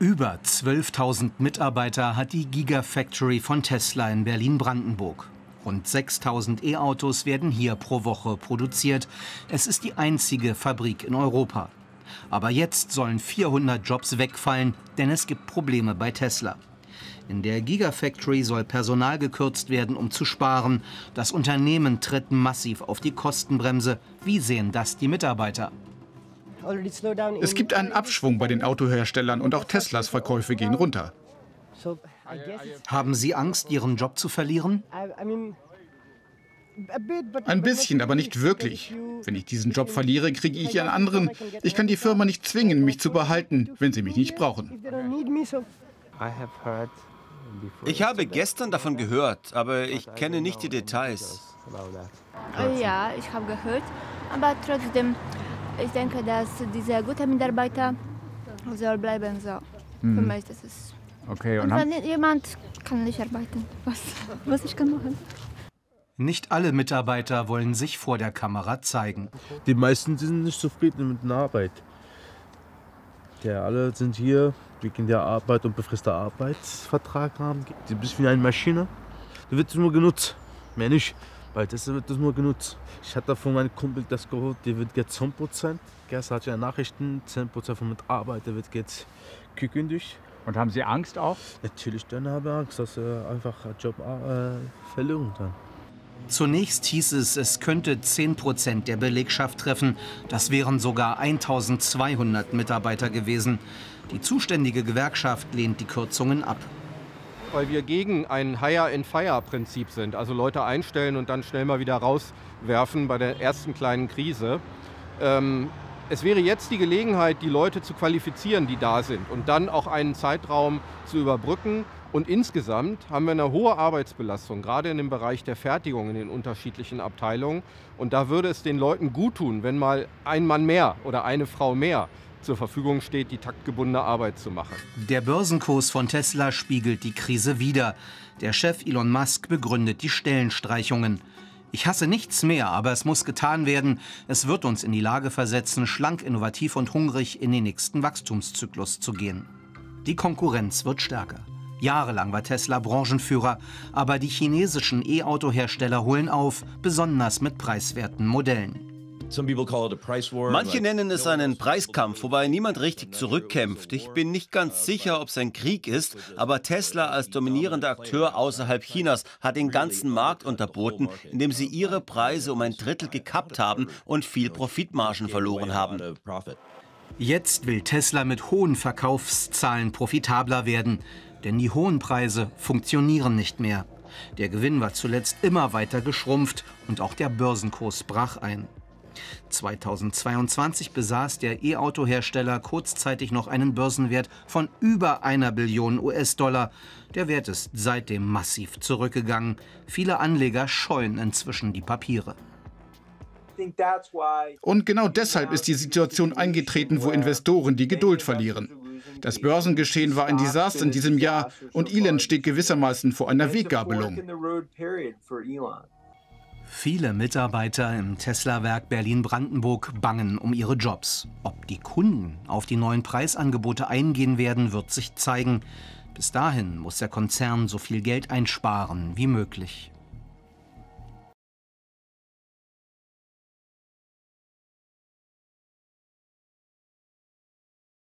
Über 12.000 Mitarbeiter hat die Gigafactory von Tesla in Berlin-Brandenburg. Rund 6.000 E-Autos werden hier pro Woche produziert. Es ist die einzige Fabrik in Europa. Aber jetzt sollen 400 Jobs wegfallen, denn es gibt Probleme bei Tesla. In der Gigafactory soll Personal gekürzt werden, um zu sparen. Das Unternehmen tritt massiv auf die Kostenbremse. Wie sehen das die Mitarbeiter? Es gibt einen Abschwung bei den Autoherstellern und auch Teslas Verkäufe gehen runter. Haben Sie Angst, Ihren Job zu verlieren? Ein bisschen, aber nicht wirklich. Wenn ich diesen Job verliere, kriege ich einen anderen. Ich kann die Firma nicht zwingen, mich zu behalten, wenn sie mich nicht brauchen. Ich habe gestern davon gehört, aber ich kenne nicht die Details. Ja, ich habe gehört, aber trotzdem, ich denke, dass dieser gute Mitarbeiter soll bleiben. So. Für mich das ist. Okay, und wenn jemand kann nicht arbeiten, was ich kann machen. Nicht alle Mitarbeiter wollen sich vor der Kamera zeigen. Die meisten sind nicht zufrieden mit der Arbeit. Alle sind hier wegen der Arbeit und befristeter Arbeitsvertrag haben. Die bist wie eine Maschine. Du wird nur genutzt, mehr nicht. Weil das wird nur genutzt. Ich hatte von meinem Kumpel das gehört, die wird jetzt 10%. Gestern hatte ich Nachrichten, 10% von Mitarbeitern wird jetzt gekündigt. Und haben Sie Angst auch? Natürlich, dann habe ich Angst, dass einfach Job verlieren dann. Zunächst hieß es könnte 10% der Belegschaft treffen. Das wären sogar 1.200 Mitarbeiter gewesen. Die zuständige Gewerkschaft lehnt die Kürzungen ab. Weil wir gegen ein Hire-and-Fire-Prinzip sind. Also Leute einstellen und dann schnell mal wieder rauswerfen bei der ersten kleinen Krise. Es wäre jetzt die Gelegenheit, die Leute zu qualifizieren, die da sind und dann auch einen Zeitraum zu überbrücken. Und insgesamt haben wir eine hohe Arbeitsbelastung, gerade in dem Bereich der Fertigung in den unterschiedlichen Abteilungen. Und da würde es den Leuten gut tun, wenn mal ein Mann mehr oder eine Frau mehr zur Verfügung steht, die taktgebundene Arbeit zu machen. Der Börsenkurs von Tesla spiegelt die Krise wider. Der Chef Elon Musk begründet die Stellenstreichungen. Ich hasse nichts mehr, aber es muss getan werden. Es wird uns in die Lage versetzen, schlank, innovativ und hungrig in den nächsten Wachstumszyklus zu gehen. Die Konkurrenz wird stärker. Jahrelang war Tesla Branchenführer, aber die chinesischen E-Auto-Hersteller holen auf, besonders mit preiswerten Modellen. Manche nennen es einen Preiskampf, wobei niemand richtig zurückkämpft. Ich bin nicht ganz sicher, ob es ein Krieg ist, aber Tesla als dominierender Akteur außerhalb Chinas hat den ganzen Markt unterboten, indem sie ihre Preise um 1/3 gekappt haben und viel Profitmargen verloren haben. Jetzt will Tesla mit hohen Verkaufszahlen profitabler werden, denn die hohen Preise funktionieren nicht mehr. Der Gewinn war zuletzt immer weiter geschrumpft und auch der Börsenkurs brach ein. 2022 besaß der E-Auto-Hersteller kurzzeitig noch einen Börsenwert von über 1 Billion US-Dollar. Der Wert ist seitdem massiv zurückgegangen. Viele Anleger scheuen inzwischen die Papiere. Und genau deshalb ist die Situation eingetreten, wo Investoren die Geduld verlieren. Das Börsengeschehen war ein Desaster in diesem Jahr und Elon steht gewissermaßen vor einer Weggabelung. Viele Mitarbeiter im Tesla-Werk Berlin-Brandenburg bangen um ihre Jobs. Ob die Kunden auf die neuen Preisangebote eingehen werden, wird sich zeigen. Bis dahin muss der Konzern so viel Geld einsparen wie möglich.